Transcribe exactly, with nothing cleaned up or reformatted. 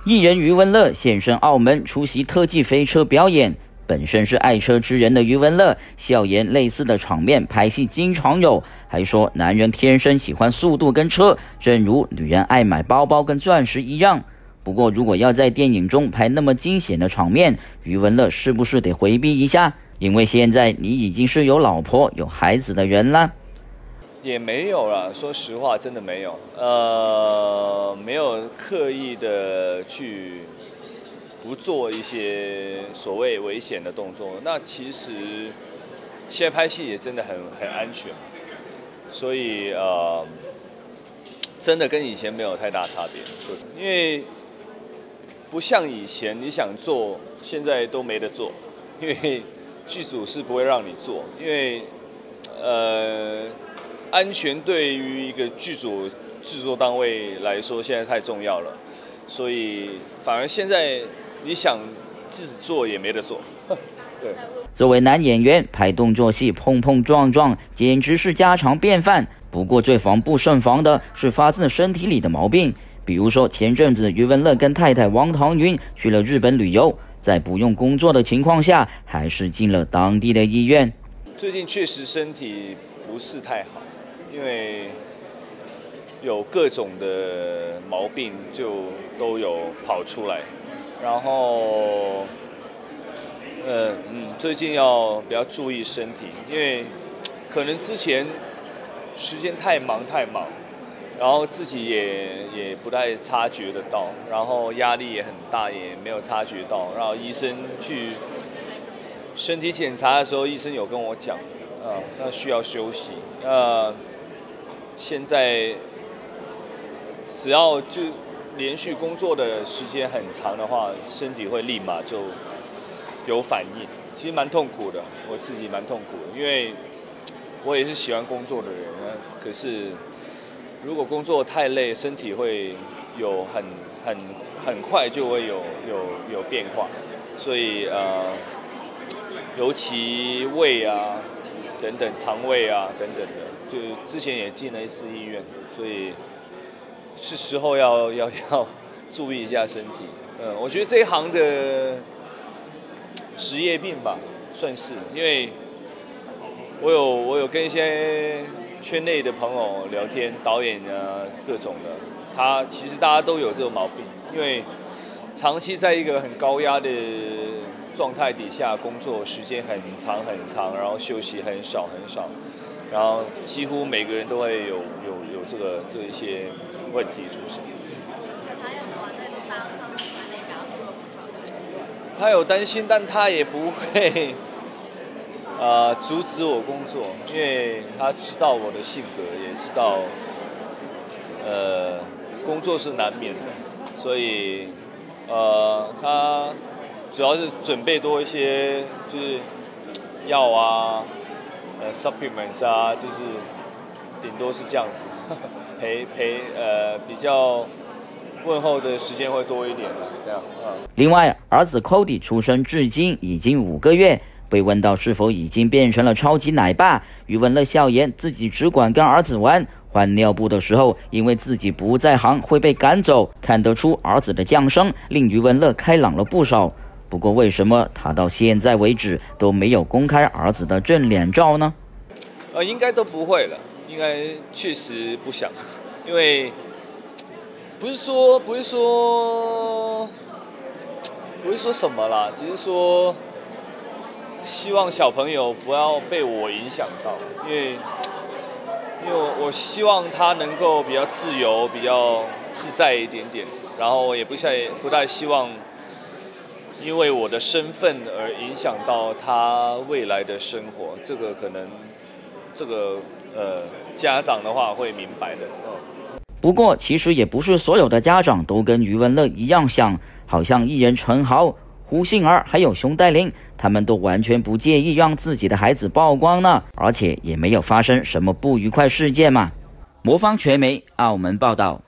艺人余文乐现身澳门出席特技飞车表演。本身是爱车之人的余文乐，笑言类似的场面拍戏经常有，还说男人天生喜欢速度跟车，正如女人爱买包包跟钻石一样。不过如果要在电影中拍那么惊险的场面，余文乐是不是得回避一下？因为现在你已经是有老婆有孩子的人了。 也没有啦，说实话，真的没有，呃，没有刻意的去不做一些所谓危险的动作。那其实现在拍戏也真的很很安全，所以呃，真的跟以前没有太大差别。因为不像以前你想做，现在都没得做，因为剧组是不会让你做，因为呃。安全对于一个剧组制作单位来说，现在太重要了，所以反而现在你想自己做也没得做。对， 作为男演员，拍动作戏碰碰撞撞，简直是家常便饭。不过最防不胜防的是发自身体里的毛病，比如说前阵子余文乐跟太太王棠云去了日本旅游，在不用工作的情况下，还是进了当地的医院。 最近确实身体不是太好。因为有各种的毛病就都有跑出来，然后，呃嗯，最近要比较注意身体，因为可能之前时间太忙太忙，然后自己也也不太察觉得到，然后压力也很大，也没有察觉到，然后医生去身体检查的时候，医生有跟我讲，啊、呃，那需要休息，呃。现在只要就连续工作的时间很长的话，身体会立马就有反应，其实蛮痛苦的，我自己蛮痛苦的，因为我也是喜欢工作的人，可是如果工作太累，身体会有很很很快就会有有有变化，所以呃，尤其胃啊等等，肠胃啊等等的。就之前也进了一次医院，所以是时候要要要注意一下身体。嗯，我觉得这一行的职业病吧，算是，因为我有我有跟一些圈内的朋友聊天，导演啊各种的，他其实大家都有这种毛病，因为长期在一个很高压的状态底下工作，时间很长很长，然后休息很少很少。然后几乎每个人都会有有有这个这一些问题出现。他有没有在这当上班那边？他有担心，但他也不会呃阻止我工作，因为他知道我的性格，也知道呃工作是难免的，所以呃他主要是准备多一些就是药啊。呃 supplements 啊，就是顶多是这样子，陪陪呃比较问候的时间会多一点这样啊。 另外，儿子 Cody 出生至今已经五个月，被问到是否已经变成了超级奶爸，余文乐笑言自己只管跟儿子玩，换尿布的时候因为自己不在行会被赶走，看得出儿子的降生令余文乐开朗了不少。不过为什么他到现在为止都没有公开儿子的正脸照呢？ 呃，应该都不会了，应该确实不想，因为不是说不是说不是说什么啦，只是说希望小朋友不要被我影响到，因为因为我希望他能够比较自由、比较自在一点点，然后也不太不太希望。因为我的身份而影响到他未来的生活，这个可能，这个呃家长的话会明白的。 不过其实也不是所有的家长都跟余文乐一样想，好像艺人陈豪、胡杏儿还有熊黛林，他们都完全不介意让自己的孩子曝光呢，而且也没有发生什么不愉快事件嘛。魔方传媒澳门报道。